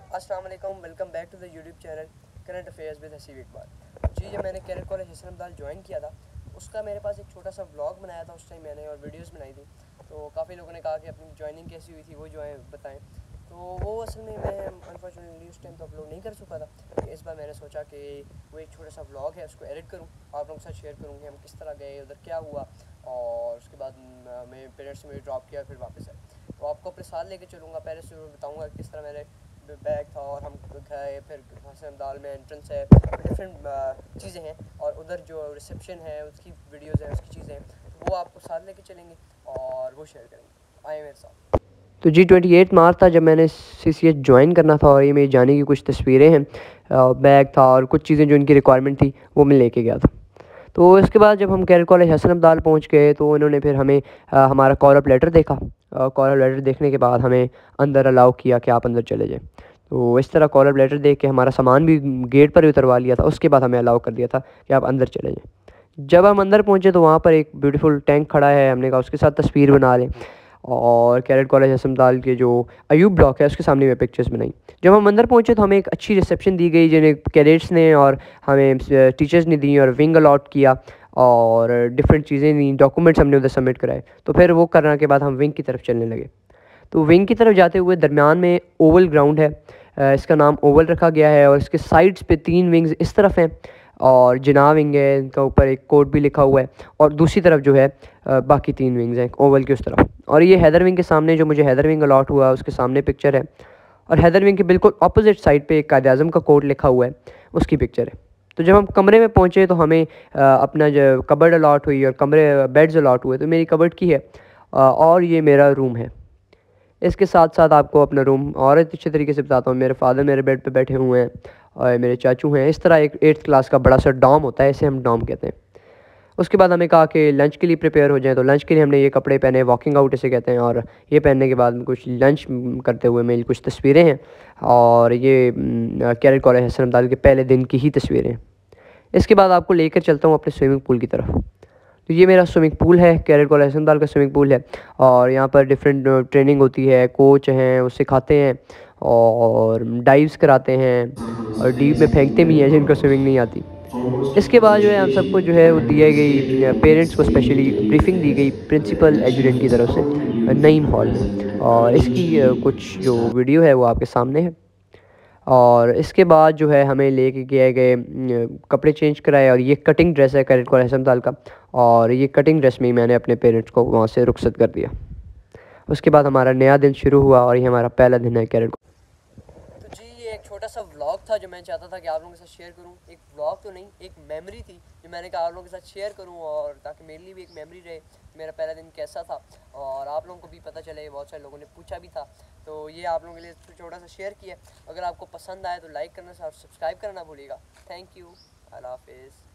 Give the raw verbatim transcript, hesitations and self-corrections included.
अस्सलाम वालेकुम, welcome back to the YouTube channel current affairs with Haseeb Iqbal. जी, जब मैंने cadet college Hasan Abdal join किया था, उसका मेरे पास एक छोटा सा व्लॉग बनाया था उस टाइम मैंने, और वीडियोस बनाई थी। तो काफ़ी लोगों ने कहा कि अपनी ज्वाइनिंग कैसी हुई थी वो जो है बताएं। तो वो असल में मैं अनफॉर्चुनेटली उस टाइम तो अपलोड नहीं कर चुका था। कि इस बार मैंने सोचा कि वो एक छोटा सा व्लॉग है, उसको एडिट करूँ, आप लोगों के साथ शेयर करूँ कि हम किस तरह गए, उधर क्या हुआ, और उसके बाद मैं पेरेंट्स में ड्रॉप किया, फिर वापस आए। तो आपको अपने साथ लेके चलूँगा, पहले से बताऊँगा किस तरह मेरे बैग था और हम गए, फिर हसन अब्दाल में एंट्रेंस है, डिफरेंट चीज़ें हैं, और उधर जो रिसेप्शन है उसकी वीडियोज़ हैं, उसकी चीज़ें हैं, तो वो आपको साथ लेके चलेंगे और वो शेयर करेंगे। आए मेरे साथ। तो जी ट्वेंटी एट मार्च था जब मैंने सी सी एच ज्वाइन करना था, और ये मेरी जाने की कुछ तस्वीरें हैं, बैग था और कुछ चीज़ें जो इनकी रिक्वायरमेंट थी वो मैं लेके गया था। तो इसके बाद जब हम कैरेट कॉलेज हसन अब्दाल पहुँच गए तो इन्होंने फिर हमें आ, हमारा कॉल अप लेटर देखा। कॉल अप लेटर देखने के बाद हमें अंदर अलाउ किया कि आप अंदर चले जाएँ। तो इस तरह कॉल अप लेटर देख के हमारा सामान भी गेट पर ही उतरवा लिया था, उसके बाद हमें अलाउ कर दिया था कि आप अंदर चले जाएँ। जब हम अंदर पहुँचे तो वहाँ पर एक ब्यूटीफुल टैंक खड़ा है, हमने कहा उसके साथ तस्वीर बना लें, और कैरेट कॉलेज हसन अब्दाल के जो अयूब ब्लॉक है उसके सामने में पिक्चर्स बनाई। जब हम अंदर पहुँचे तो हमें एक अच्छी रिसेप्शन दी गई, जिन्हें कैडेट्स ने और हमें टीचर्स ने दी, और विंग अलॉट किया और डिफरेंट चीज़ें दी, डॉक्यूमेंट्स हमने उधर सबमिट कराए। तो फिर वो करने के बाद हम विंग की तरफ चलने लगे। तो विंग की तरफ जाते हुए दरमियान में ओवल ग्राउंड है, इसका नाम ओवल रखा गया है, और इसके साइड्स पे तीन विंग्स इस तरफ हैं, और जिना विंग है, इनका ऊपर एक कोड भी लिखा हुआ है, और दूसरी तरफ जो है बाकी तीन विंग्स हैं ओवल की उस तरफ। और ये हैदर विंग के सामने, जो मुझे हैदर विंग अलॉट हुआ उसके सामने पिक्चर है, और हैदर विंग के बिल्कुल अपोजिट साइड पे एक कायद आज़म का कोड लिखा हुआ है, उसकी पिक्चर है। तो जब हम कमरे में पहुँचे तो हमें अपना जो कबर्ड अलॉट हुई और कमरे बेड्स अलॉट हुए। तो मेरी कबर्ड की है, और ये मेरा रूम है। इसके साथ साथ आपको अपना रूम और अच्छे तरीके से बताता हूँ। मेरे फादर मेरे बेड पे बैठे हुए हैं, और मेरे चाचू हैं। इस तरह एक एट्थ क्लास का बड़ा सा डॉम होता है, इसे हम डॉम कहते हैं। उसके बाद हमें कहा कि लंच के लिए प्रिपेयर हो जाए, तो लंच के लिए हमने ये कपड़े पहने, वॉकिंग आउट इसे कहते हैं, और ये पहनने के बाद कुछ लंच करते हुए मेरी कुछ तस्वीरें हैं, और ये कैरेट कॉलेज हसन अब्दाल के पहले दिन की ही तस्वीरें हैं। इसके बाद आपको लेकर चलता हूँ अपने स्विमिंग पूल की तरफ। तो ये मेरा स्विमिंग पूल है, कैरेट कॉलेज हसन अब्दाल का स्विमिंग पूल है, और यहाँ पर डिफरेंट ट्रेनिंग होती है, कोच हैं वो सिखाते हैं और डाइव्स कराते हैं, और डीप में फेंकते भी हैं जिनको स्विमिंग नहीं आती। इसके बाद जो है हम सबको जो है वो दिया गई, पेरेंट्स को स्पेशली ब्रीफिंग दी गई प्रिंसिपल एजुडेंट की तरफ से नईम हॉल में, और इसकी कुछ जो वीडियो है वो आपके सामने है। और इसके बाद जो है हमें लेके गए गए कपड़े चेंज कराए, और ये कटिंग ड्रेस है कैरेट कॉलेज हसन अब्दाल का, और ये कटिंग ड्रेस में ही मैंने अपने पेरेंट्स को वहाँ से रुखसत कर दिया। उसके बाद हमारा नया दिन शुरू हुआ, और ये हमारा पहला दिन है कैरेट। तो जी, ये एक छोटा सा व्लॉग था जो मैं चाहता था कि आप लोगों के साथ शेयर करूं। एक व्लॉग तो नहीं, एक मेमोरी थी जो मैंने कहा आप लोगों के साथ शेयर करूं, और ताकि मेरे लिए भी एक मेमोरी रहे मेरा पहला दिन कैसा था, और आप लोगों को भी पता चले। बहुत सारे लोगों ने पूछा भी था, तो ये आप लोगों के लिए छोटा सा शेयर किया। अगर आपको पसंद आए तो लाइक करना और सब्सक्राइब करना भूलिएगा। थैंक यू, अल्लाह हाफिज़।